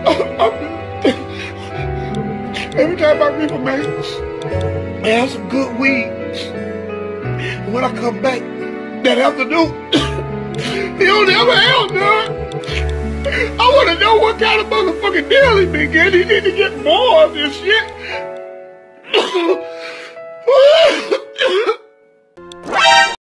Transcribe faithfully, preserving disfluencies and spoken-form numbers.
Every time I reef a man, I have some good weed. And when I come back that afternoon, he don't ever have none. I want to know what kind of motherfucking deal he been getting. He need to get more of this shit.